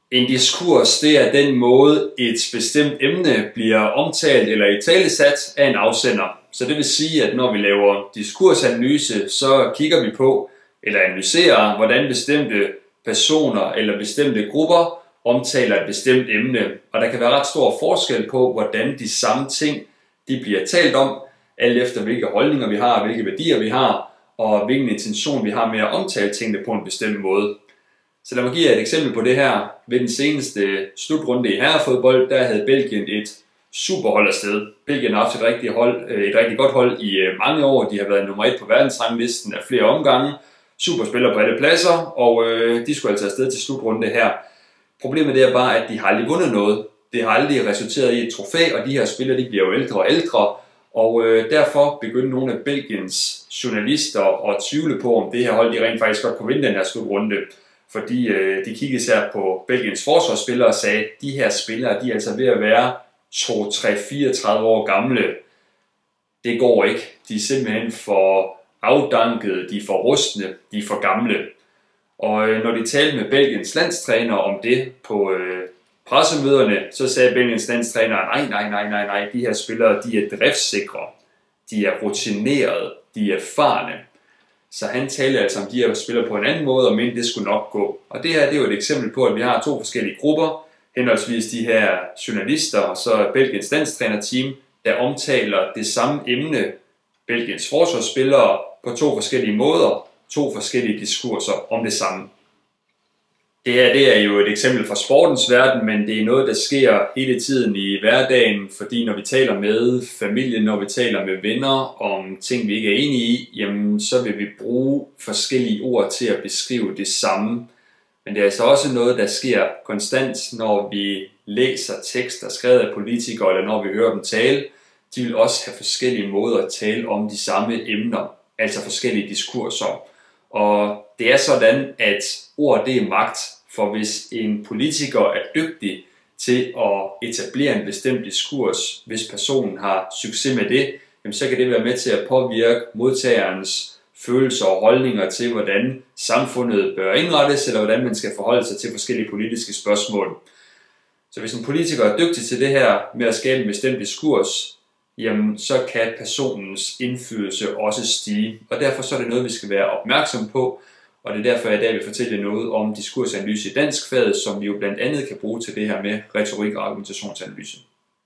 En diskurs, det er den måde, et bestemt emne bliver omtalt eller italesat af en afsender. Så det vil sige, at når vi laver diskursanalyse, så kigger vi på eller analyserer, hvordan bestemte personer eller bestemte grupper omtaler et bestemt emne. Og der kan være ret stor forskel på, hvordan de samme ting de bliver talt om, alt efter hvilke holdninger vi har, hvilke værdier vi har, og hvilken intention vi har med at omtale tingene på en bestemt måde. Så lad mig give jer et eksempel på det her. Ved den seneste slutrunde i herrefodbold, der havde Belgien et superhold afsted. Belgien har haft et rigtig godt hold i mange år. De har været nummer 1 på verdensranglisten af flere omgange. Superspillere på alle pladser, og de skulle altså afsted til slutrunde her. Problemet er bare, at de har aldrig vundet noget. Det har aldrig resulteret i et trofæ, og de her spillere de bliver jo ældre og ældre. Og derfor begyndte nogle af Belgiens journalister at tvivle på, om det her hold de rent faktisk godt kunne vinde den her slutrunde. Fordi de kiggede især på Belgiens forsvarsspillere og sagde, at de her spillere de er altså ved at være 2, 3, 34 år gamle. Det går ikke. De er simpelthen for afdankede, de er for rustne, de er for gamle. Og når de talte med Belgiens landstræner om det på pressemøderne, så sagde Belgiens landstræner, nej, de her spillere de er driftssikre, de er rutinerede, de er erfarne. Så han talte altså om de her spillere på en anden måde, og mente det skulle nok gå. Og det her det er jo et eksempel på, at vi har 2 forskellige grupper, henholdsvis de her journalister og så Belgiens landstrænerteam, der omtaler det samme emne, Belgiens forsvarsspillere, på 2 forskellige måder, 2 forskellige diskurser om det samme. Det her det er jo et eksempel fra sportens verden, men det er noget, der sker hele tiden i hverdagen, fordi når vi taler med familien, når vi taler med venner om ting, vi ikke er enige i, jamen, så vil vi bruge forskellige ord til at beskrive det samme. Men det er altså også noget, der sker konstant, når vi læser tekster skrevet af politikere, eller når vi hører dem tale. De vil også have forskellige måder at tale om de samme emner, altså forskellige diskurser. Og det er sådan, at ord det er magt, for hvis en politiker er dygtig til at etablere en bestemt diskurs, hvis personen har succes med det, jamen så kan det være med til at påvirke modtagerens følelser og holdninger til, hvordan samfundet bør indrettes, eller hvordan man skal forholde sig til forskellige politiske spørgsmål. Så hvis en politiker er dygtig til det her med at skabe en bestemt diskurs, jamen så kan personens indflydelse også stige. Og derfor så er det noget, vi skal være opmærksom på, og det er derfor, jeg i dag vil fortælle noget om diskursanalyse i danskfaget, som vi jo blandt andet kan bruge til det her med retorik og argumentationsanalyse.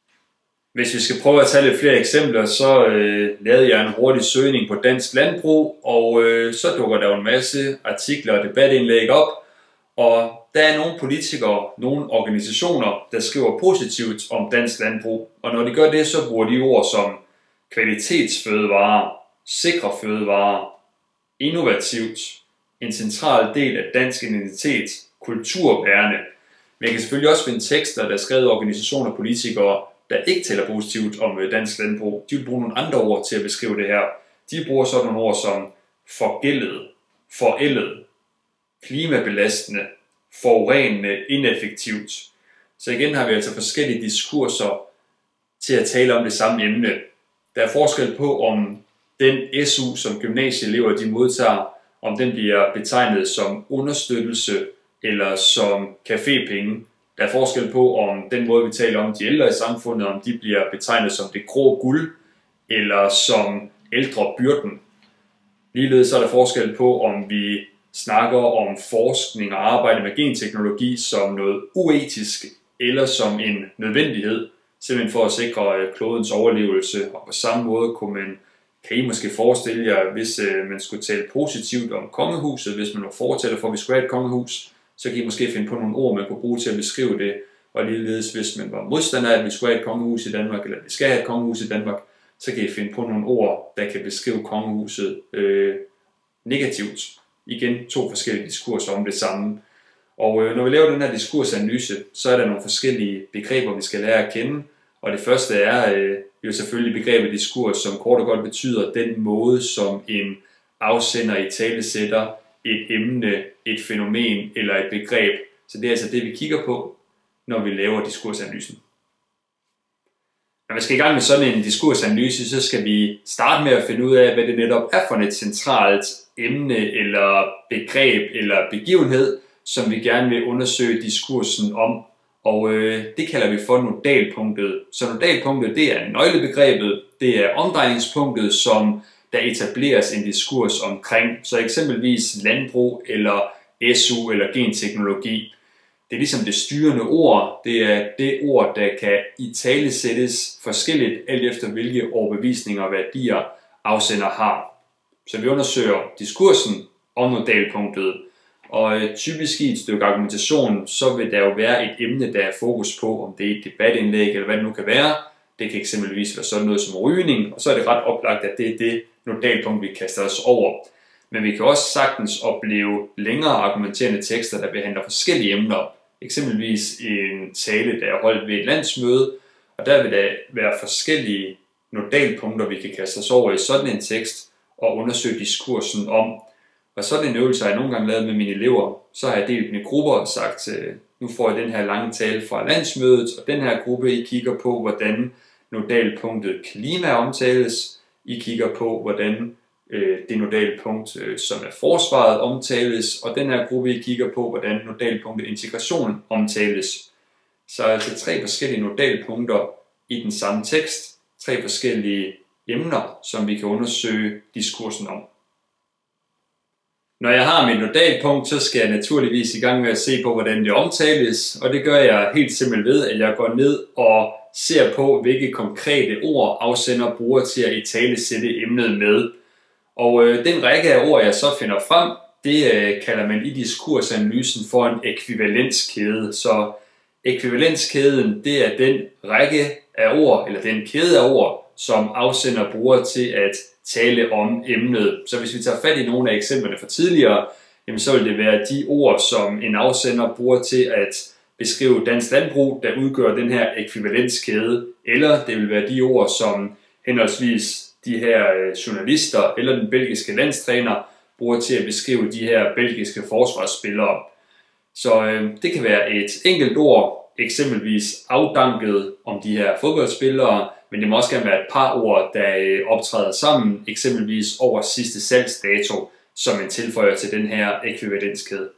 Hvis vi skal prøve at tage lidt flere eksempler, så lavede jeg en hurtig søgning på dansk landbrug, og så dukker der en masse artikler og debatindlæg op, og der er nogle politikere, nogle organisationer, der skriver positivt om dansk landbrug, og når de gør det, så bruger de ord som kvalitetsfødevarer, sikre fødevarer, innovativt, en central del af dansk identitet, kulturbærende. Men jeg kan selvfølgelig også finde tekster, der er skrevet af organisationer og politikere, der ikke taler positivt om dansk landbrug. De vil bruge nogle andre ord til at beskrive det her. De bruger sådan nogle ord som forgældet, forældet, klimabelastende, forurenende, ineffektivt. Så igen har vi altså forskellige diskurser til at tale om det samme emne. Der er forskel på, om den SU, som gymnasieelever de modtager, om den bliver betegnet som understøttelse eller som cafépenge. Der er forskel på, om den måde, vi taler om de ældre i samfundet, om de bliver betegnet som det grå guld eller som ældrebyrden. Ligeledes er der forskel på, om vi snakker om forskning og arbejde med genteknologi som noget uetisk eller som en nødvendighed, simpelthen for at sikre klodens overlevelse. Og på samme måde kan I måske forestille jer, hvis man skulle tale positivt om kongehuset, hvis man var fortæller for, at vi skulle have et kongehus, så kan I måske finde på nogle ord, man kunne bruge til at beskrive det. Og ligeledes, hvis man var modstander af, at vi skulle have et kongehus i Danmark, eller at vi skal have et kongehus i Danmark, så kan I finde på nogle ord, der kan beskrive kongehuset negativt. Igen 2 forskellige diskurser om det samme. Og når vi laver den her diskursanalyse, så er der nogle forskellige begreber, vi skal lære at kende. Og det første er jo selvfølgelig begrebet diskurs, som kort og godt betyder den måde, som en afsender italesætter et emne, et fænomen eller et begreb. Så det er altså det, vi kigger på, når vi laver diskursanalysen. Når vi skal i gang med sådan en diskursanalyse, så skal vi starte med at finde ud af, hvad det netop er for et centralt emne eller begreb eller begivenhed, som vi gerne vil undersøge diskursen om. Og det kalder vi for nodalpunktet. Så nodalpunktet, det er nøglebegrebet, det er omdrejningspunktet, som der etableres en diskurs omkring. Så eksempelvis landbrug eller SU eller genteknologi. Det er ligesom det styrende ord. Det er det ord, der kan italesættes forskelligt, alt efter hvilke overbevisninger og værdier afsender har. Så vi undersøger diskursen om nodalpunktet. Og typisk i et stykke argumentation, så vil der jo være et emne, der er fokus på, om det er et debatindlæg eller hvad det nu kan være. Det kan eksempelvis være sådan noget som rygning, og så er det ret oplagt, at det er det nodalpunkt, vi kaster os over. Men vi kan også sagtens opleve længere argumenterende tekster, der behandler forskellige emner. Eksempelvis en tale, der er holdt ved et landsmøde, og der vil der være forskellige nodalpunkter, vi kan kaste os over i sådan en tekst og undersøge diskursen om. Og sådan en øvelse har jeg nogle gange lavet med mine elever. Så har jeg delt dem i grupper og sagt, nu får jeg den her lange tale fra landsmødet, og den her gruppe, I kigger på, hvordan nodalpunktet klima omtales. I kigger på, hvordan det nodalpunkt, som er forsvaret, omtales, og den her gruppe, I kigger på, hvordan nodalpunktet integration omtales. Så altså 3 forskellige nodalpunkter i den samme tekst, 3 forskellige emner, som vi kan undersøge diskursen om. Når jeg har mit nodalpunkt, så skal jeg naturligvis i gang med at se på, hvordan det omtales, og det gør jeg helt simpelt ved, at jeg går ned og ser på, hvilke konkrete ord afsender bruger til at italesætte emnet med. Og den række af ord, jeg så finder frem, det kalder man i diskursanalysen for en ekvivalenskæde. Så ekvivalenskæden, det er den række af ord, eller den kæde af ord, som afsender bruger til at tale om emnet. Så hvis vi tager fat i nogle af eksemplerne fra tidligere, jamen så vil det være de ord, som en afsender bruger til at beskrive dansk landbrug, der udgør den her ekvivalenskæde, eller det vil være de ord, som henholdsvis de her journalister eller den belgiske landstræner bruger til at beskrive de her belgiske forsvarsspillere. Så det kan være et enkelt ord, eksempelvis afdanket om de her fodboldspillere, men det må også gerne være et par ord, der optræder sammen, eksempelvis over sidste salgsdato, som en tilføjer til den her ekvivalenskæde.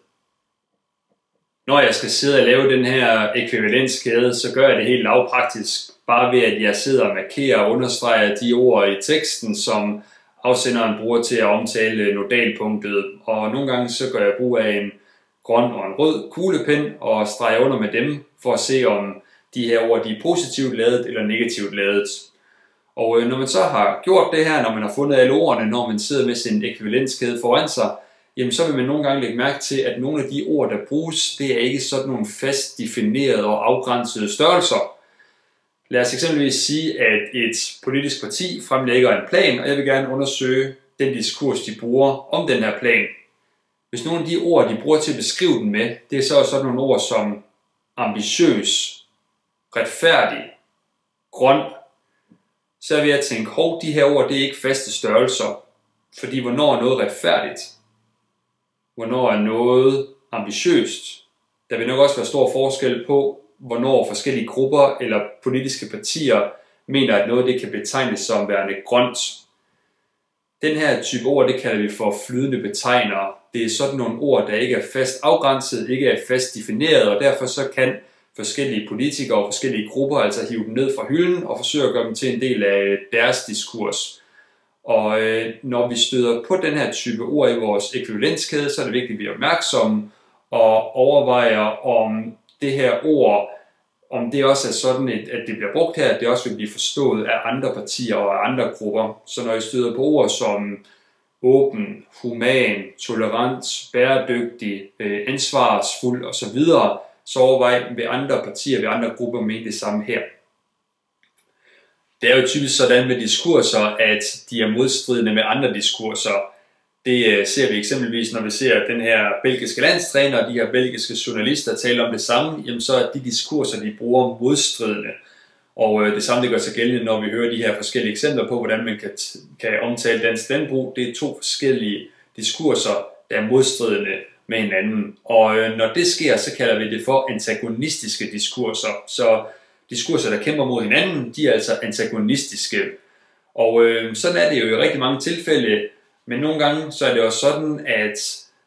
Når jeg skal sidde og lave den her ekvivalenskæde, så gør jeg det helt lavpraktisk, bare ved at jeg sidder og markerer og understreger de ord i teksten, som afsenderen bruger til at omtale nodalpunktet. Og nogle gange så gør jeg brug af en grøn og en rød kuglepen og streger under med dem, for at se om de her ord de er positivt ladet eller negativt ladet. Og når man så har gjort det her, når man har fundet alle ordene, når man sidder med sin ekvivalenskæde foran sig, jamen så vil man nogle gange lægge mærke til, at nogle af de ord, der bruges, det er ikke sådan nogle fast definerede og afgrænsede størrelser. Lad os eksempelvis sige, at et politisk parti fremlægger en plan, og jeg vil gerne undersøge den diskurs, de bruger om den her plan. Hvis nogle af de ord, de bruger til at beskrive den med, det er så sådan nogle ord som ambitiøs, retfærdig, grøn, så vil jeg tænke, de her ord, det er ikke faste størrelser. Fordi hvornår er noget retfærdigt? Hvornår er noget ambitiøst? Der vil nok også være stor forskel på, hvornår forskellige grupper eller politiske partier mener, at noget det kan betegnes som værende grønt. Den her type ord, det kalder vi for flydende betegnere. Det er sådan nogle ord, der ikke er fast afgrænset, ikke er fast defineret, og derfor så kan forskellige politikere og forskellige grupper altså hive dem ned fra hylden og forsøge at gøre dem til en del af deres diskurs. Og når vi støder på den her type ord i vores ekvivalenskæde, så er det vigtigt, at vi er opmærksomme og overvejer, om det her ord, om det også er sådan, at det bliver brugt her, at det også vil blive forstået af andre partier og af andre grupper. Så når I støder på ord som åben, human, tolerant, bæredygtig, ansvarsfuld osv., så overvej ved andre partier, ved andre grupper med det samme her. Det er jo typisk sådan med diskurser, at de er modstridende med andre diskurser. Det ser vi eksempelvis, når vi ser den her belgiske landstræner og de her belgiske journalister tale om det samme, jamen så er de diskurser, de bruger, modstridende. Og det samme det gør sig gældende, når vi hører de her forskellige eksempler på, hvordan man kan omtale dansk landbrug. Det er 2 forskellige diskurser, der er modstridende med hinanden. Og når det sker, så kalder vi det for antagonistiske diskurser. Så diskurser, der kæmper mod hinanden, de er altså antagonistiske. Og sådan er det jo i rigtig mange tilfælde, men nogle gange så er det også sådan, at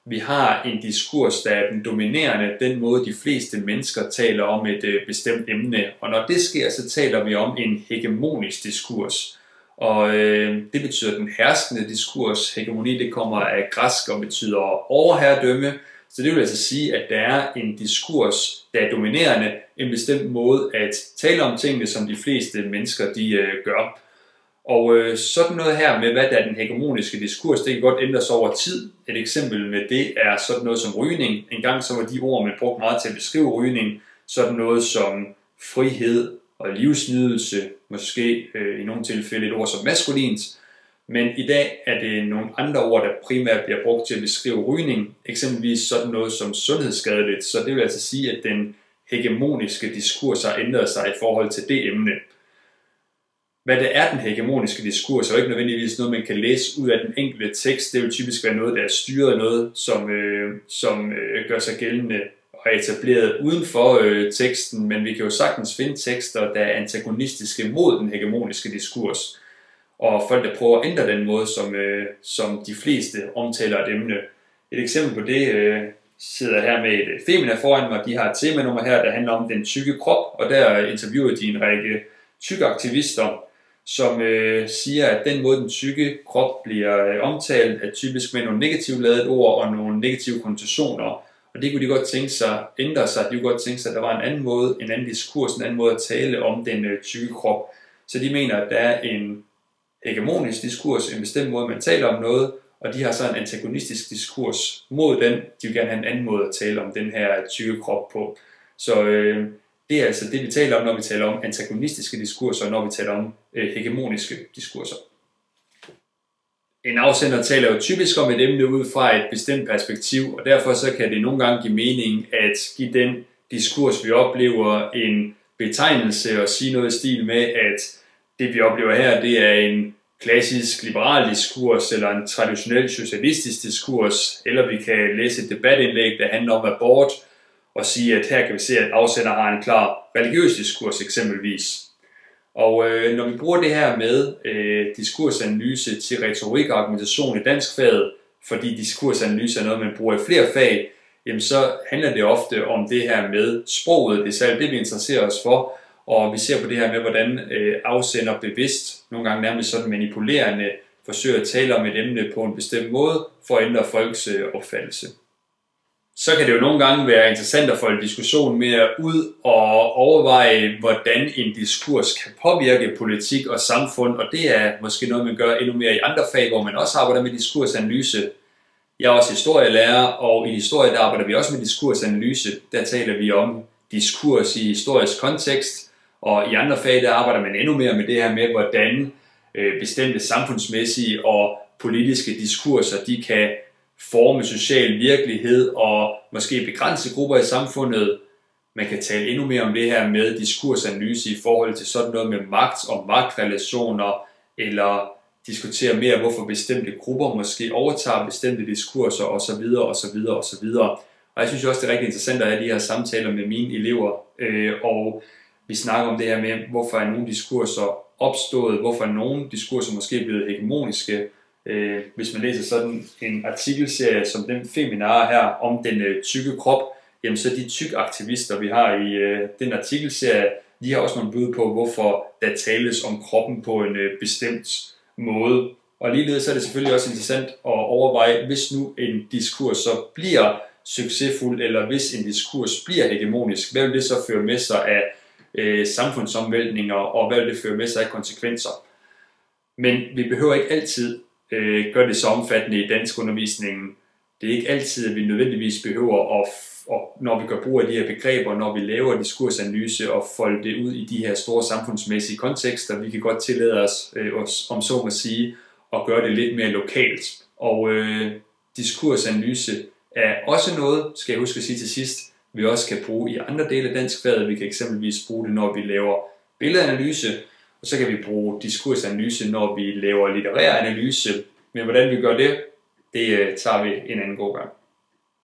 vi har en diskurs, der er den dominerende, den måde de fleste mennesker taler om et bestemt emne. Og når det sker, så taler vi om en hegemonisk diskurs. Og det betyder den herskende diskurs. Hegemoni, det kommer af græsk og betyder overherredømme. Så det vil altså sige, at der er en diskurs, der er dominerende, en bestemt måde at tale om tingene, som de fleste mennesker de gør. Og sådan noget her med, hvad der er den hegemoniske diskurs, det kan godt ændres over tid. Et eksempel med det er sådan noget som rygning. En gang så var de ord, man brugte meget til at beskrive rygning, sådan noget som frihed og livsnydelse, måske i nogle tilfælde et ord som maskulint. Men i dag er det nogle andre ord, der primært bliver brugt til at beskrive rygning, eksempelvis sådan noget som sundhedsskadeligt. Så det vil altså sige, at den hegemoniske diskurs har ændret sig i forhold til det emne. Hvad det er den hegemoniske diskurs, er jo ikke nødvendigvis noget, man kan læse ud af den enkelte tekst. Det vil typisk være noget, der er styret, noget som gør sig gældende og er etableret uden for teksten, men vi kan jo sagtens finde tekster, der er antagonistiske mod den hegemoniske diskurs. Og folk, der prøver at ændre den måde, som de fleste omtaler et emne. Et eksempel på det sidder her med et Femina foran mig. De har et temanummer her, der handler om den tykke krop, og der interviewer de en række tykke aktivister, som siger, at den måde den tykke krop bliver omtalt, er typisk med nogle negativt ladede ord og nogle negative konnotationer. Og det kunne de godt tænke sig ændre sig. De kunne godt tænke sig, at der var en anden måde, en anden diskurs, en anden måde at tale om den tykke krop. Så de mener, at der er en hegemonisk diskurs, en bestemt måde, man taler om noget, og de har så en antagonistisk diskurs mod den. De vil gerne have en anden måde at tale om den her tykke krop på. Så det er altså det, vi taler om, når vi taler om antagonistiske diskurser, og når vi taler om hegemoniske diskurser. En afsender taler jo typisk om et emne ud fra et bestemt perspektiv, og derfor så kan det nogle gange give mening at give den diskurs, vi oplever, en betegnelse og sige noget i stil med, at det vi oplever her, det er en klassisk liberal diskurs, eller en traditionel socialistisk diskurs, eller vi kan læse et debatindlæg, der handler om abort, og sige, at her kan vi se, at afsender har en klar religiøs diskurs eksempelvis. Og når vi bruger det her med diskursanalyse til retorik og argumentation i danskfaget, fordi diskursanalyse er noget, man bruger i flere fag, jamen så handler det ofte om det her med sproget. Det er særligt det, vi interesserer os for, og vi ser på det her med, hvordan afsender bevidst, nogle gange nærmest sådan manipulerende, forsøger at tale om et emne på en bestemt måde, for at ændre folks opfattelse. Så kan det jo nogle gange være interessant at få en diskussion mere ud og overveje, hvordan en diskurs kan påvirke politik og samfund, og det er måske noget, man gør endnu mere i andre fag, hvor man også arbejder med diskursanalyse. Jeg er også historielærer, og i historie der arbejder vi også med diskursanalyse. Der taler vi om diskurs i historisk kontekst, og i andre fag der arbejder man endnu mere med det her med, hvordan bestemte samfundsmæssige og politiske diskurser, de kan forme social virkelighed og måske begrænse grupper i samfundet. Man kan tale endnu mere om det her med diskursanalyse i forhold til sådan noget med magt og magtrelationer, eller diskutere mere, hvorfor bestemte grupper måske overtager bestemte diskurser osv. osv. osv. Og jeg synes også, det er rigtig interessant at have de her samtaler med mine elever, og vi snakker om det her med, hvorfor er nogle diskurser opstået, hvorfor er nogle diskurser måske blevet hegemoniske. Hvis man læser sådan en artikelserie som den Feminar her om den tykke krop, jamen så de tykke aktivister, vi har i den artikelserie, de har også nogle bud på, hvorfor der tales om kroppen på en bestemt måde. Og ligeledes er det selvfølgelig også interessant at overveje, hvis nu en diskurs så bliver succesfuld, eller hvis en diskurs bliver hegemonisk, hvad vil det så føre med sig af samfundsomvæltninger, og hvad vil det føre med sig af konsekvenser? Men vi behøver ikke altid gøre det så omfattende i danskundervisningen. Det er ikke altid, at vi nødvendigvis behøver at når vi gør brug af de her begreber, når vi laver diskursanalyse og folde det ud i de her store samfundsmæssige kontekster. Vi kan godt tillade os, om så må sige, at gøre det lidt mere lokalt. Og diskursanalyse er også noget, skal jeg huske at sige til sidst, vi også kan bruge i andre dele af danskfaget. Vi kan eksempelvis bruge det, når vi laver billedanalyse, og så kan vi bruge diskursanalyse, når vi laver litterær analyse. Men hvordan vi gør det, det tager vi en anden god gang.